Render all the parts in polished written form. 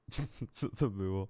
Co to było?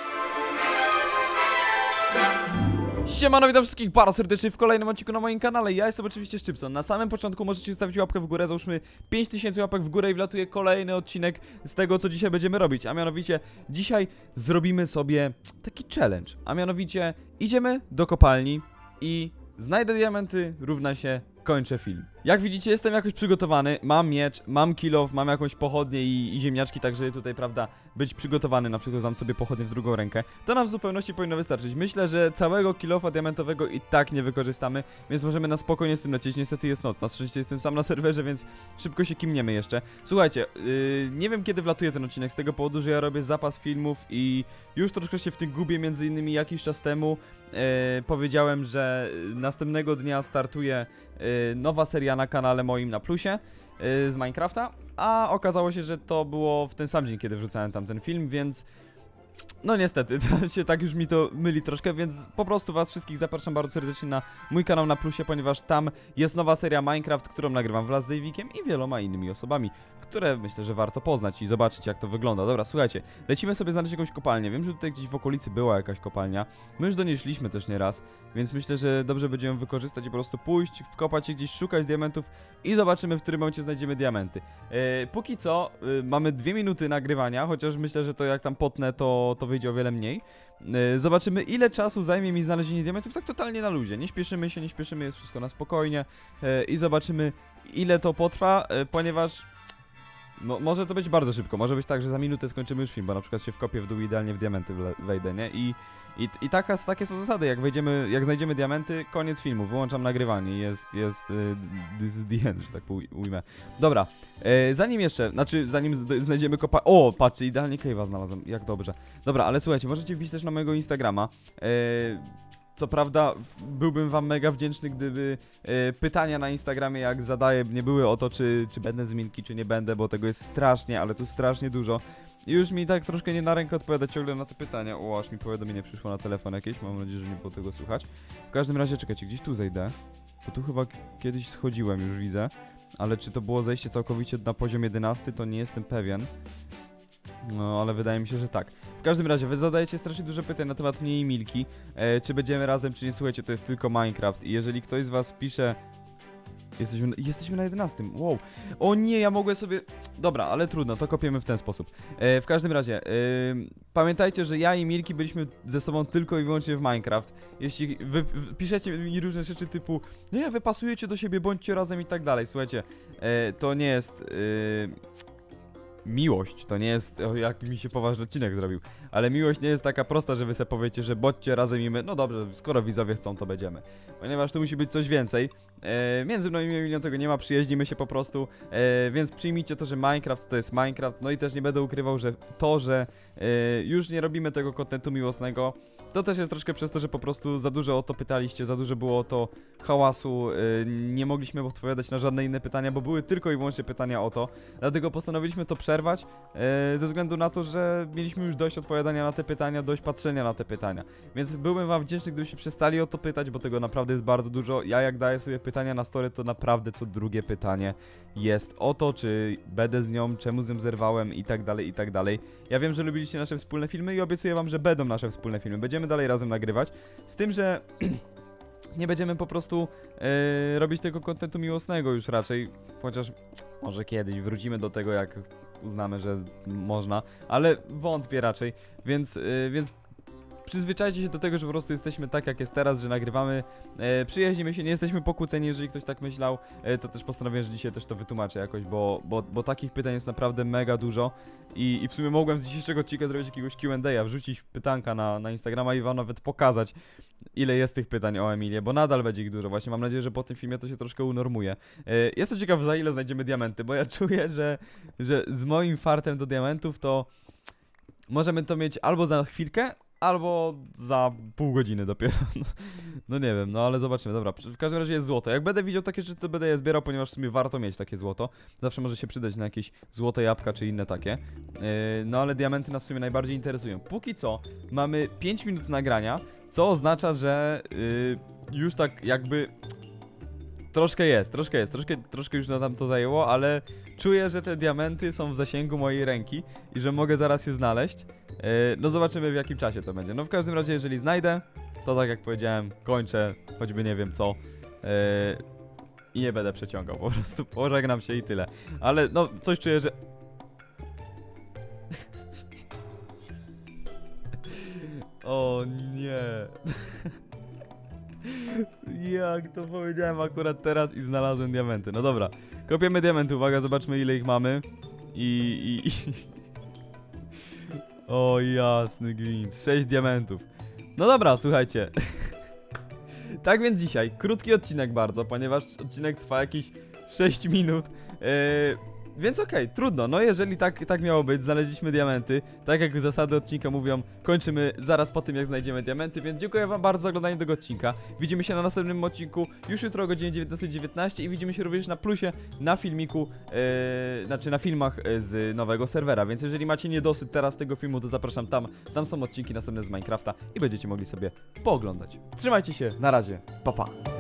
Siemano, witam wszystkich bardzo serdecznie w kolejnym odcinku na moim kanale. Ja jestem oczywiście Szczypson. Na samym początku możecie zostawić łapkę w górę. Załóżmy 5000 łapek w górę i wlatuje kolejny odcinek z tego, co dzisiaj będziemy robić. A mianowicie dzisiaj zrobimy sobie taki challenge. A mianowicie idziemy do kopalni i znajdę diamenty, równa się kończę film. Jak widzicie, jestem jakoś przygotowany, mam miecz, mam kill off, mam jakąś pochodnię i ziemniaczki, także tutaj, prawda, być przygotowany, na przykład dam sobie pochodnię w drugą rękę. To nam w zupełności powinno wystarczyć. Myślę, że całego kill offa diamentowego i tak nie wykorzystamy, więc możemy na spokojnie z tym lecieć. Niestety jest noc, na szczęście jestem sam na serwerze, więc szybko się kimniemy jeszcze. Słuchajcie, nie wiem kiedy wlatuje ten odcinek, z tego powodu, że ja robię zapas filmów i już troszkę się w tym gubię, między innymi jakiś czas temu powiedziałem, że następnego dnia startuje nowa seria na kanale moim na plusie z Minecrafta, a okazało się, że to było w ten sam dzień, kiedy wrzucałem tam ten film, więc no niestety, to się tak już mi to myli troszkę, więc po prostu was wszystkich zapraszam bardzo serdecznie na mój kanał na plusie, ponieważ tam jest nowa seria Minecraft, którą nagrywam wraz z Dave'iem i wieloma innymi osobami, które myślę, że warto poznać i zobaczyć, jak to wygląda. Dobra, słuchajcie, lecimy sobie znaleźć jakąś kopalnię. Wiem, że tutaj gdzieś w okolicy była jakaś kopalnia. My już do niej szliśmy też nieraz, więc myślę, że dobrze będziemy ją wykorzystać i po prostu pójść, wkopać się gdzieś, szukać diamentów i zobaczymy, w którym momencie znajdziemy diamenty. Póki co mamy 2 minuty nagrywania, chociaż myślę, że to jak tam potnę, to wyjdzie o wiele mniej. Zobaczymy, ile czasu zajmie mi znalezienie diamentów, tak totalnie na luzie. Nie śpieszymy się, jest wszystko na spokojnie i zobaczymy, ile to potrwa, ponieważ no, może to być bardzo szybko, może być tak, że za minutę skończymy już film, bo na przykład się wkopię w dół, idealnie w diamenty wejdę, nie? I takie są zasady, jak znajdziemy diamenty, koniec filmu, wyłączam nagrywanie, jest this is the end, że tak ujmę. Dobra, zanim znajdziemy o, patrzcie, idealnie cave'a znalazłem, jak dobrze. Dobra, ale słuchajcie, możecie wbić też na mojego Instagrama. Co prawda byłbym wam mega wdzięczny, gdyby pytania na Instagramie, jak zadaję, nie były o to, czy będę z Minki, czy nie będę, bo tego jest strasznie, ale tu strasznie dużo. I już mi tak troszkę nie na rękę odpowiadać ciągle na te pytania. O, aż mi powiadomienie przyszło na telefon jakieś, mam nadzieję, że nie było tego słychać. W każdym razie, czekajcie, gdzieś tu zejdę, bo tu chyba kiedyś schodziłem, już widzę. Ale czy to było zejście całkowicie na poziom 11, to nie jestem pewien. No, ale wydaje mi się, że tak. W każdym razie, wy zadajecie strasznie dużo pytań na temat mnie i Milki. Czy będziemy razem, czy nie? Słuchajcie, to jest tylko Minecraft. I jeżeli ktoś z was pisze... Jesteśmy na 11. Wow. O nie, ja mogłem sobie... Dobra, ale trudno, to kopiemy w ten sposób. W każdym razie, pamiętajcie, że ja i Milki byliśmy ze sobą tylko i wyłącznie w Minecraft. Jeśli wy piszecie mi różne rzeczy typu nie, wy pasujecie do siebie, bądźcie razem i tak dalej. Słuchajcie, to nie jest... miłość, to nie jest, jak mi się poważny odcinek zrobił, ale miłość nie jest taka prosta, że wy sobie powiecie, że bądźcie razem i my, no dobrze, skoro widzowie chcą, to będziemy. Ponieważ tu musi być coś więcej. Między mną i Emilią tego nie ma, przyjaźnimy się po prostu, więc przyjmijcie to, że Minecraft to jest Minecraft, no i też nie będę ukrywał, że to, że już nie robimy tego kontentu miłosnego, to też jest troszkę przez to, że po prostu za dużo o to pytaliście, za dużo było o to hałasu, nie mogliśmy odpowiadać na żadne inne pytania, bo były tylko i wyłącznie pytania o to. Dlatego postanowiliśmy to przerwać, ze względu na to, że mieliśmy już dość odpowiadania na te pytania, dość patrzenia na te pytania. Więc byłbym wam wdzięczny, gdybyście przestali o to pytać, bo tego naprawdę jest bardzo dużo. Ja jak daję sobie pytania na story, to naprawdę co drugie pytanie jest o to, czy będę z nią, czemu z nią zerwałem i tak dalej, i tak dalej. Ja wiem, że lubiliście nasze wspólne filmy i obiecuję wam, że będą nasze wspólne filmy. Będziemy dalej razem nagrywać, z tym, że nie będziemy po prostu robić tego kontentu miłosnego już raczej, chociaż może kiedyś wrócimy do tego, jak uznamy, że można, ale wątpię raczej, więc przyzwyczajcie się do tego, że po prostu jesteśmy tak, jak jest teraz, że nagrywamy, przyjaźnimy się, nie jesteśmy pokłóceni, jeżeli ktoś tak myślał, to też postanowiłem, że dzisiaj też to wytłumaczę jakoś, bo takich pytań jest naprawdę mega dużo i w sumie mogłem z dzisiejszego odcinka zrobić jakiegoś Q&A, wrzucić pytanka na Instagrama i wam nawet pokazać, ile jest tych pytań o Emilię, bo nadal będzie ich dużo. Właśnie mam nadzieję, że po tym filmie to się troszkę unormuje. Jestem ciekaw, za ile znajdziemy diamenty, bo ja czuję, że z moim fartem do diamentów to możemy to mieć albo za chwilkę, albo za pół godziny dopiero. No nie wiem, no ale zobaczymy. Dobra, w każdym razie jest złoto. Jak będę widział takie rzeczy, to będę je zbierał, ponieważ w sumie warto mieć takie złoto. Zawsze może się przydać na jakieś złote jabłka czy inne takie. No ale diamenty nas w sumie najbardziej interesują. Póki co mamy 5 minut nagrania, co oznacza, że już tak jakby troszkę jest, troszkę już nam to zajęło, ale czuję, że te diamenty są w zasięgu mojej ręki i że mogę zaraz je znaleźć. No zobaczymy, w jakim czasie to będzie. No w każdym razie, jeżeli znajdę, to tak jak powiedziałem, kończę, choćby nie wiem co. I nie będę przeciągał, po prostu pożegnam się i tyle. Ale no, coś czuję, że... O nie. Jak to powiedziałem akurat teraz i znalazłem diamenty. No dobra, kopiemy diamenty, uwaga, zobaczmy ile ich mamy. I... O jasny gwint, 6 diamentów. No dobra, słuchajcie. Tak więc dzisiaj, krótki odcinek bardzo, ponieważ odcinek trwa jakieś 6 minut. Więc okej, trudno, no jeżeli tak miało być, znaleźliśmy diamenty. Tak jak zasady odcinka mówią, kończymy zaraz po tym jak znajdziemy diamenty. Więc dziękuję wam bardzo za oglądanie tego odcinka. Widzimy się na następnym odcinku już jutro o godzinie 19:19 i widzimy się również na plusie, na filmiku, znaczy na filmach z nowego serwera. Więc jeżeli macie niedosyt teraz tego filmu, to zapraszam tam są odcinki następne z Minecrafta i będziecie mogli sobie pooglądać. Trzymajcie się, na razie, pa pa.